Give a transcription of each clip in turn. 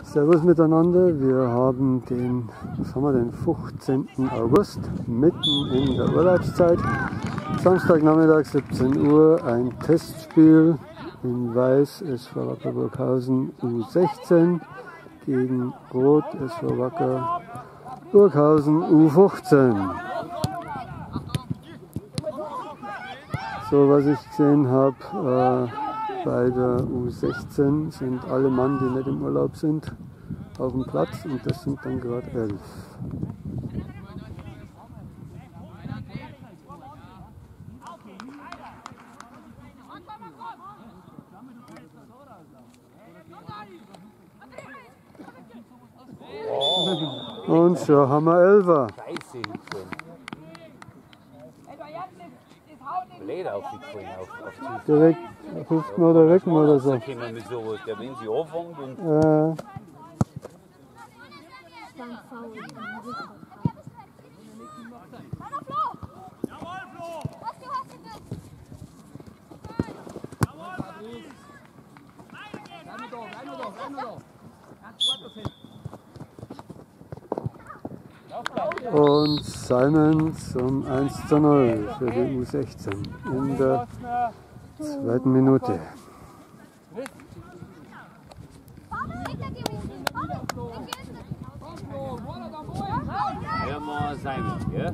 Servus miteinander, wir haben den 15. August, mitten in der Urlaubszeit. Samstagnachmittag 17 Uhr, ein Testspiel in Weiß SV Wacker Burghausen U16 gegen Rot SV Wacker Burghausen U15. So, was ich gesehen habe, bei der U16 sind alle Mann, die nicht im Urlaub sind, auf dem Platz und das sind dann gerade 11. Und schon haben wir 11er. Direkt 5. oder Rücken oder so. Wenn sie anfängt und Und Simon zum 1:0 für die U16 in der 2. Minute. ja, mal Simon, ja?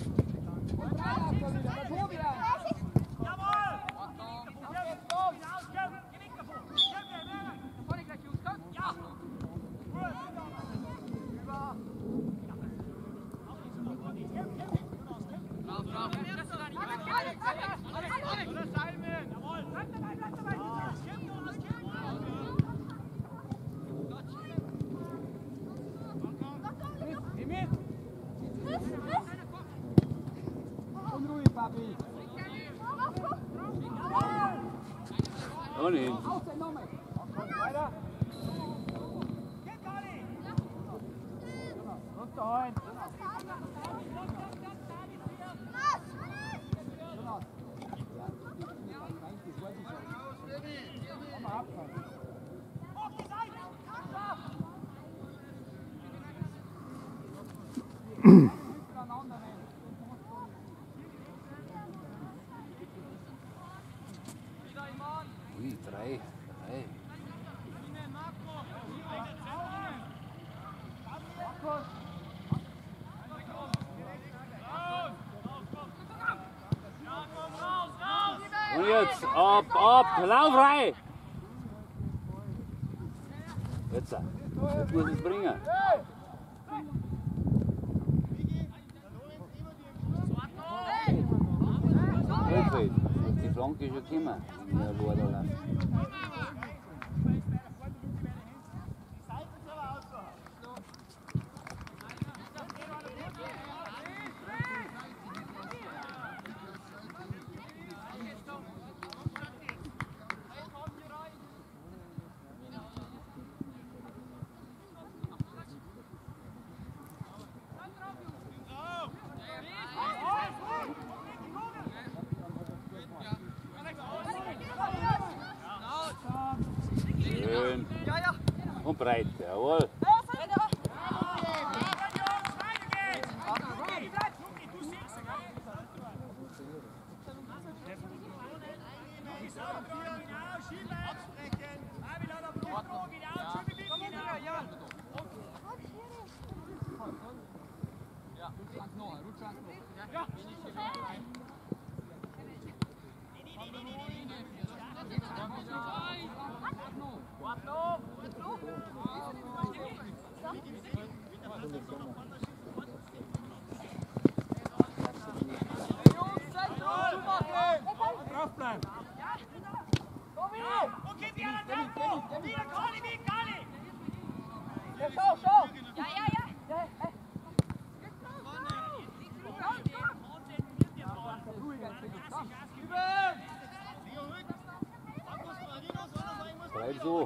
Oh nee. Ui, 3. Und jetzt, ab, lauf rein! Jetzt muss es bringen. Die Flanke ist schon gekommen. Schön. Und breit, jawohl. Bleib so.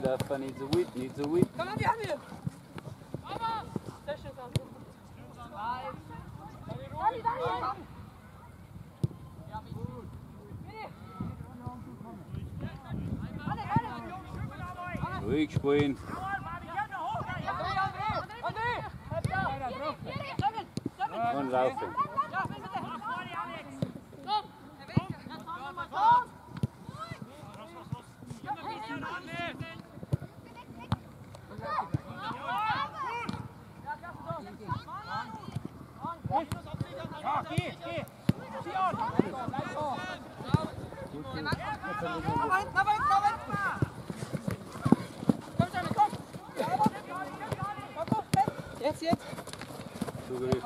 Stefan, nicht so weit, nicht so weit. Komm an, wir haben hier! Mama! Sehr schön, Dani! Ruhig spielen. Und laufen. Jetzt! Zugerichtet.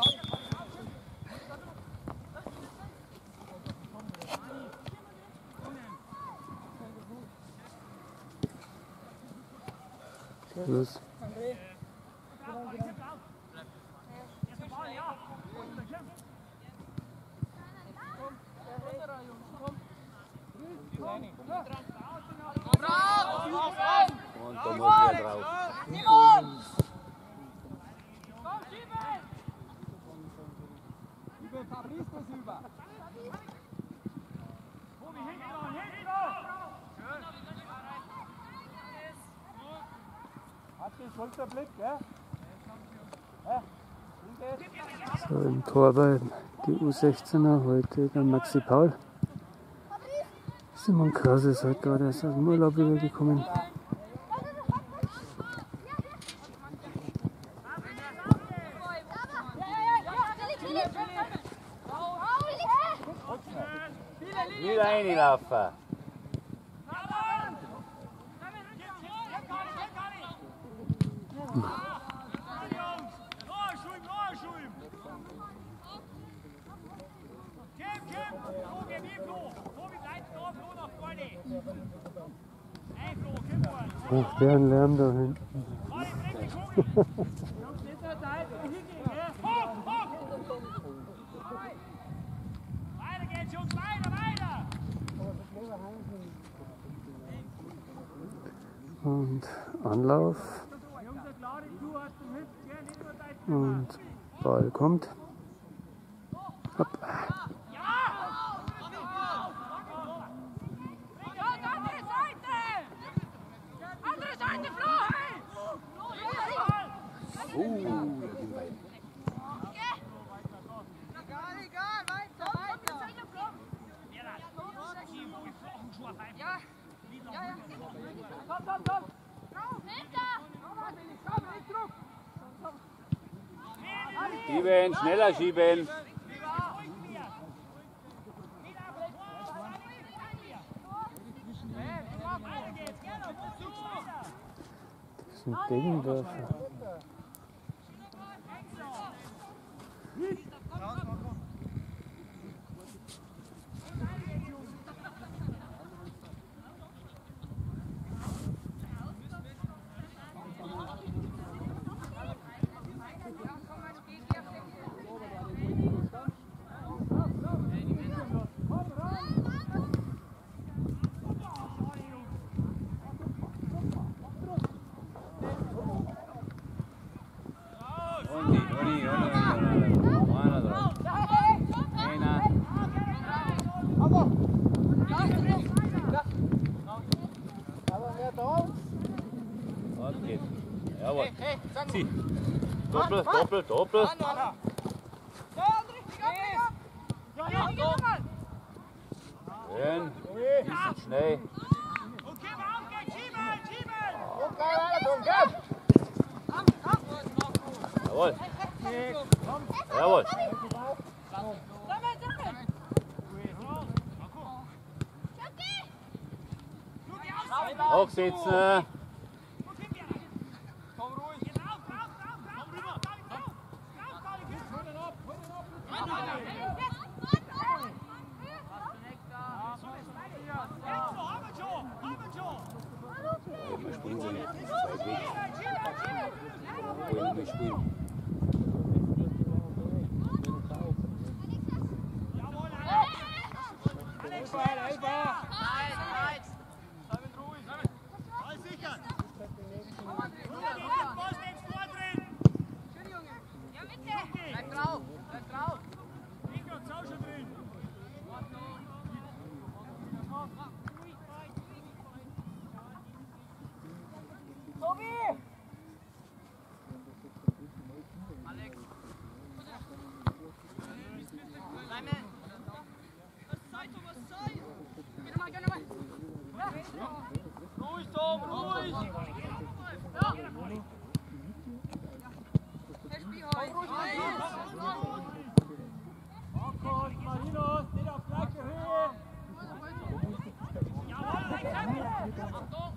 Los. Und da muss er drauf. So, im Tor bei die U16er heute der Maxi Paul. Simon Krause ist heute gerade erst aus dem Urlaub wiedergekommen. Wieder reinlaufen. Ach, der ein Lärm da hinten. Und Anlauf. Und Ball kommt. Hopp. Schieben, schneller schieben. Das sind Degenwerfer. Jawohl. Zieh. Doppel, doppel, doppel. Schön. Bisschen schnell. Jawohl. Jawohl. Hochsitzen. Wir spielen so nicht. Weit weg. Wollen wir spielen. Ruhig, Tom, ruhig! Ja! Der Spiel heute! Markus, Marinos, steht auf gleicher Höhe! Achtung!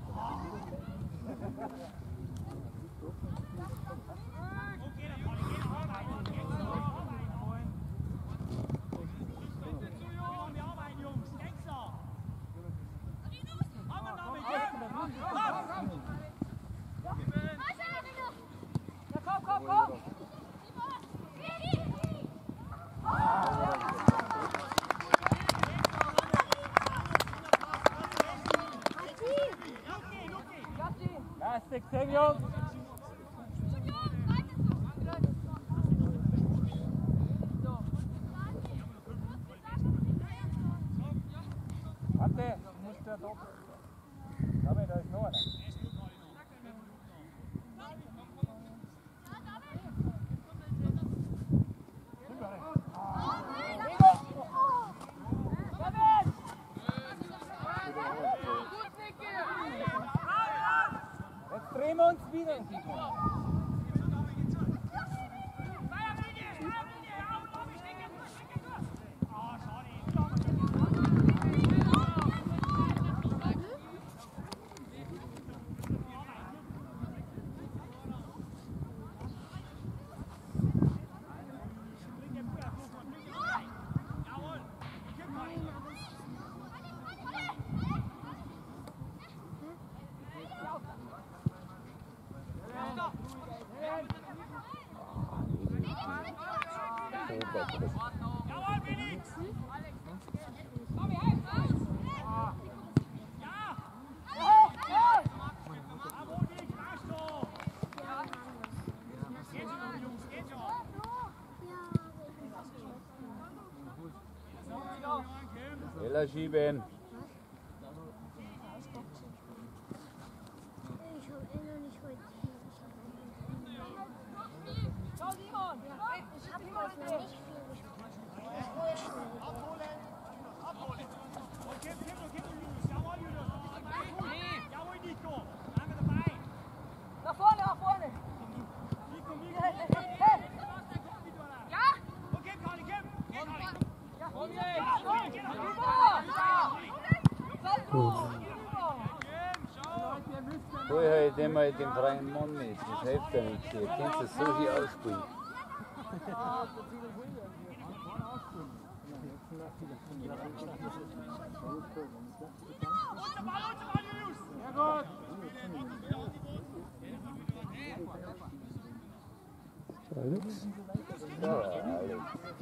Lastig, Jungs! Warte, du musst ja doch. David, da ist noch einer. Jetzt drehen wir uns wieder. Schneller schieben. Nach vorne, nach vorne! Hol halt immer den freien Mann mit, das hilft ja nichts. Ihr könnt es so hier ausspielen. Alex. Ja, Alex.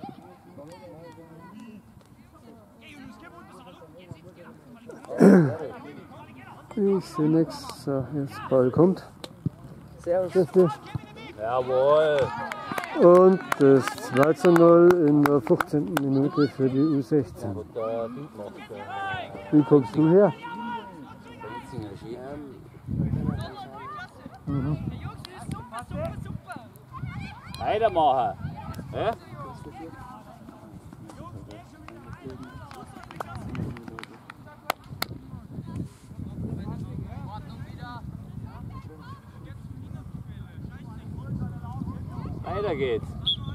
Ich sehe nichts. So, jetzt Ball kommt. Servus. Jawohl. Und das 2:0 in der 15. Minute für die U16. Und da macht Wie kommst du her? Weitermachen. Ja? Weiter geht's.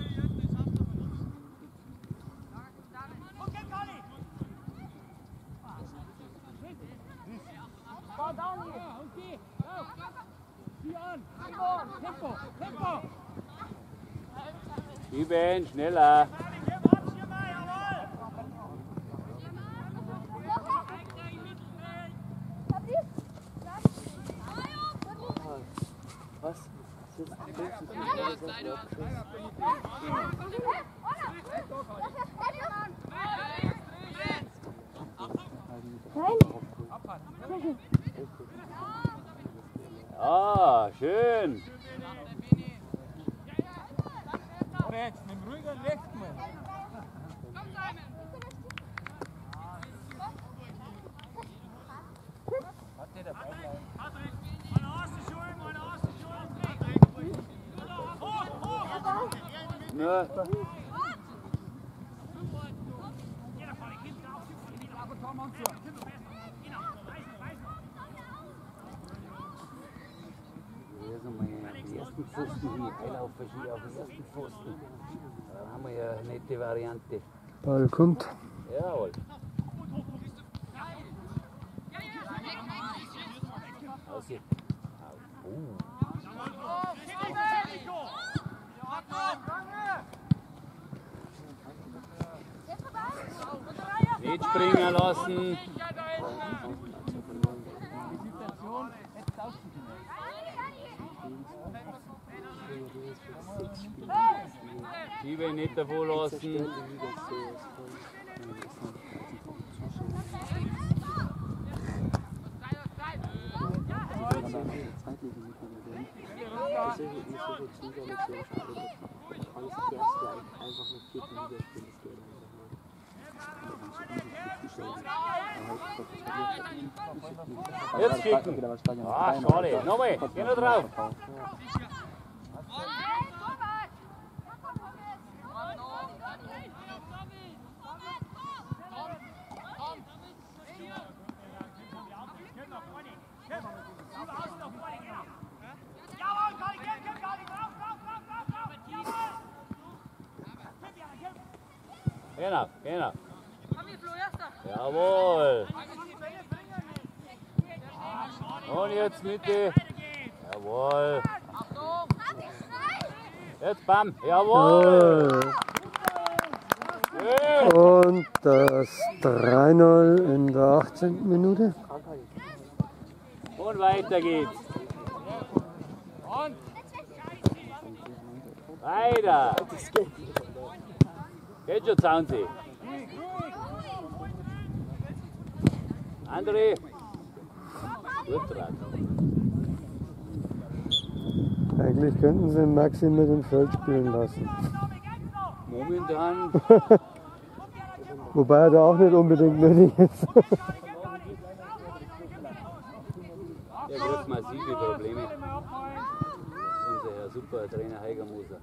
Schieben, schneller. Was? Ah, schön. Aber jetzt mit dem ruhigen Rechten. Hat der dabei bleiben? Ne? ersten Pfosten hin. Einlaufverschieber auf den ersten Pfosten. Da haben wir ja eine nette Variante. Ball kommt. Jawohl. Aus jetzt. Nicht springen lassen. Schiebe nicht davon lassen. Jetzt kicken. Ah, schade. Nochmal, geh noch drauf. Genau, genau. Jawohl. Und jetzt Mitte. Jawohl. Jetzt bam. Jawohl. Und das 3-0 in der 18. Minute. Und weiter geht's. Weiter. Geht schon, Zaunsee. André. Gut dran. Eigentlich könnten sie Maxi mit dem Feld spielen lassen. Momentan. Wobei er da auch nicht unbedingt nötig ist. Er kriegt massive Probleme. Unser super Trainer Heiger Moser.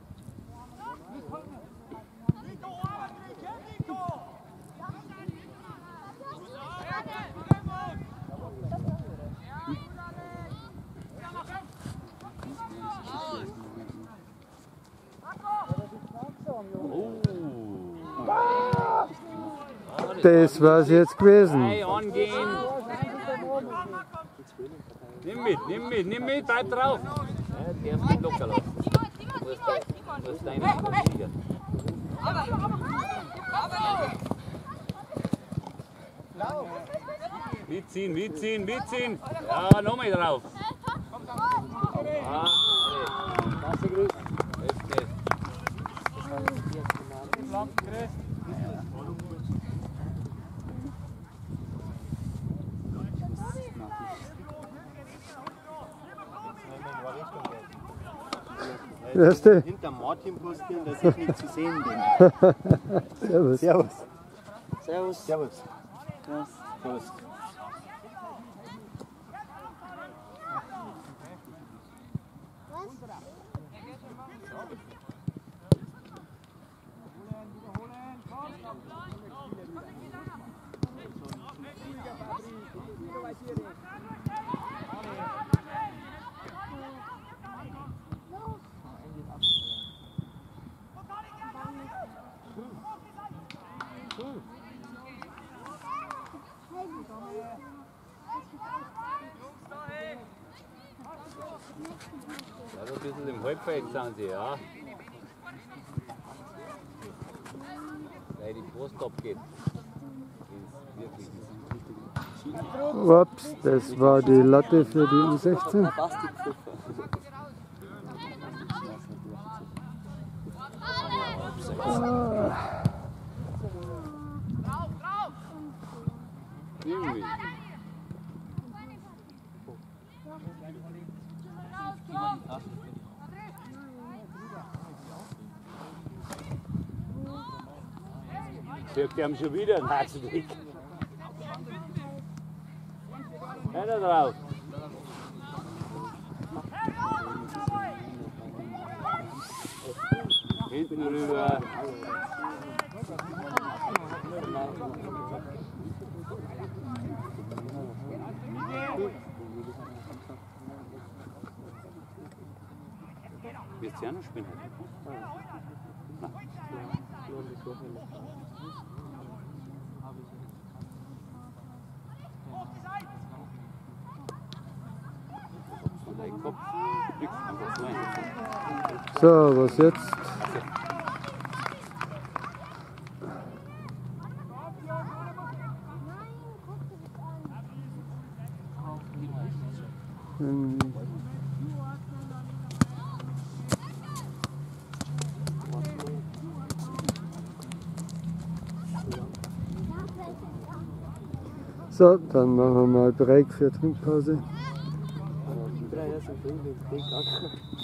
Das war es jetzt gewesen. Hey, angehen. Nimm mit, bleib drauf. Ja, der darf nicht locker lassen. Du musst deinen sicher. Mitziehen. Ja, nochmal drauf. Ja, Erste. Hinter Martin postieren, dass ich nicht zu sehen bin. Servus. Servus. Servus. Servus. Ja. Servus. ein bisschen im Halbfeld sind sie, ja. Weil die Post abgeht. Ups, das war die Latte für die U16. Die haben schon wieder einen Hasenweg. Einer drauf. Hinten rüber. sie auch noch spielen. So, was jetzt? Irgendwie. So, dann machen wir mal Break für Trinkpause.